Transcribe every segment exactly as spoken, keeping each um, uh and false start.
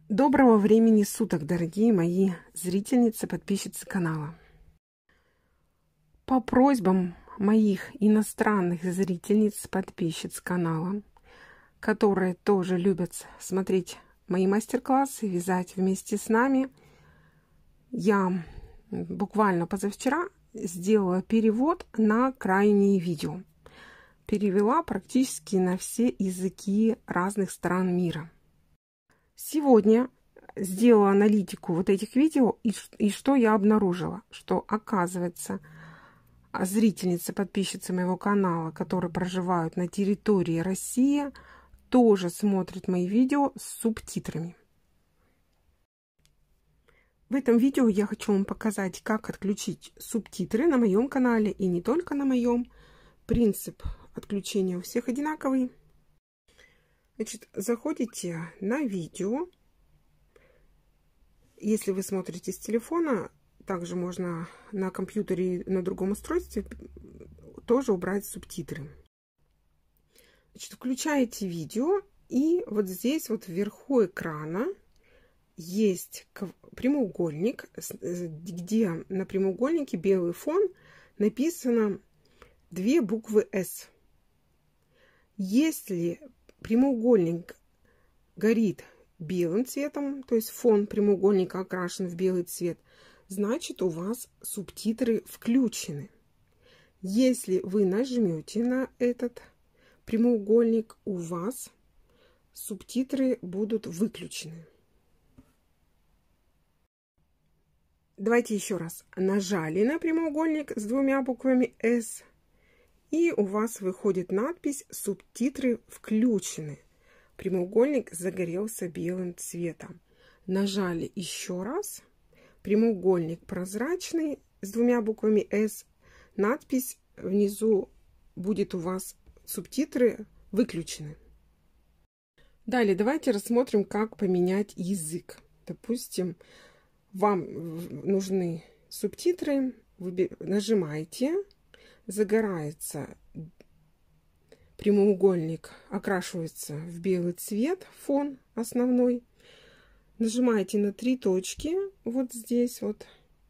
Доброго времени суток, дорогие мои зрительницы, подписчицы канала. По просьбам моих иностранных зрительниц, подписчиц канала, которые тоже любят смотреть мои мастер-классы, вязать вместе с нами, я буквально позавчера сделала перевод на крайние видео. Перевела практически на все языки разных стран мира. Сегодня сделала аналитику вот этих видео, и, и что я обнаружила? Что, оказывается, зрительницы, подписчицы моего канала, которые проживают на территории России, тоже смотрят мои видео с субтитрами. В этом видео я хочу вам показать, как отключить субтитры на моем канале, и не только на моем. Принцип отключения у всех одинаковый. Значит, заходите на видео. Если вы смотрите с телефона, также можно на компьютере и на другом устройстве тоже убрать субтитры. Значит, включаете видео, и вот здесь вот вверху экрана есть прямоугольник, где на прямоугольнике белый фон написано две буквы «С». Если прямоугольник горит белым цветом, то есть фон прямоугольника окрашен в белый цвет, значит, у вас субтитры включены. Если вы нажмете на этот прямоугольник, у вас субтитры будут выключены. Давайте еще раз. Нажали на прямоугольник с двумя буквами «С», и у вас выходит надпись «Субтитры включены». Прямоугольник загорелся белым цветом. Нажали еще раз. Прямоугольник прозрачный с двумя буквами «С». Надпись внизу будет у вас «Субтитры выключены». Далее давайте рассмотрим, как поменять язык. Допустим, вам нужны субтитры. Вы нажимаете. Загорается прямоугольник, окрашивается в белый цвет, фон основной. Нажимаете на три точки вот здесь вот.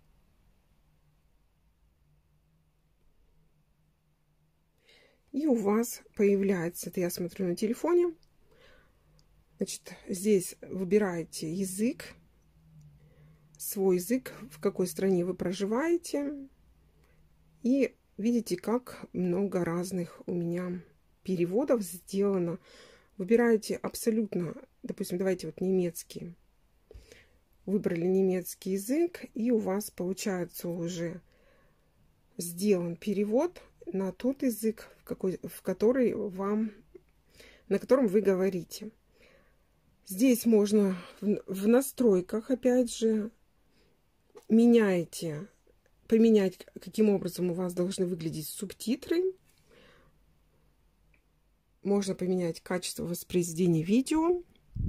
И у вас появляется, это я смотрю на телефоне, значит, здесь выбираете язык, свой язык, в какой стране вы проживаете, и видите, как много разных у меня переводов сделано. Выбираете абсолютно, допустим, давайте вот немецкий. Выбрали немецкий язык, и у вас получается уже сделан перевод на тот язык, в, какой, в который вам, на котором вы говорите. Здесь можно в, в настройках, опять же, меняете поменять, каким образом у вас должны выглядеть субтитры. Можно поменять качество воспроизведения видео.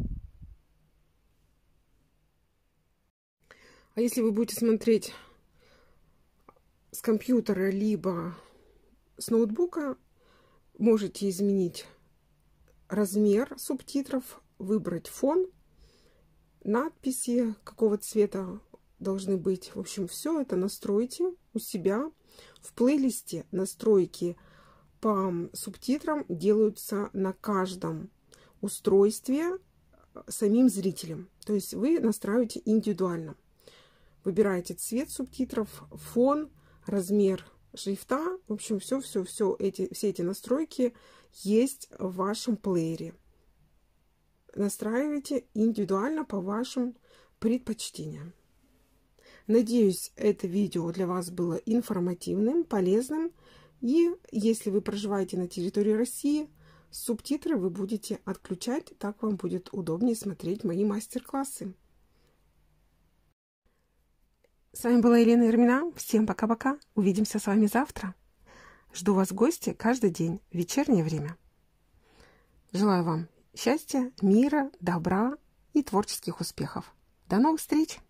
А если вы будете смотреть с компьютера либо с ноутбука, можете изменить размер субтитров, выбрать фон, надписи, какого цвета должны быть. В общем, все это настройте у себя. В плейлисте настройки по субтитрам делаются на каждом устройстве самим зрителем. То есть вы настраиваете индивидуально. Выбираете цвет субтитров, фон, размер шрифта. В общем, все, все, все эти, все эти настройки есть в вашем плеере. Настраивайте индивидуально по вашим предпочтениям. Надеюсь, это видео для вас было информативным, полезным. И если вы проживаете на территории России, субтитры вы будете отключать, так вам будет удобнее смотреть мои мастер-классы. С вами была Елена Ермина. Всем пока-пока. Увидимся с вами завтра. Жду вас в гости каждый день в вечернее время. Желаю вам счастья, мира, добра и творческих успехов. До новых встреч!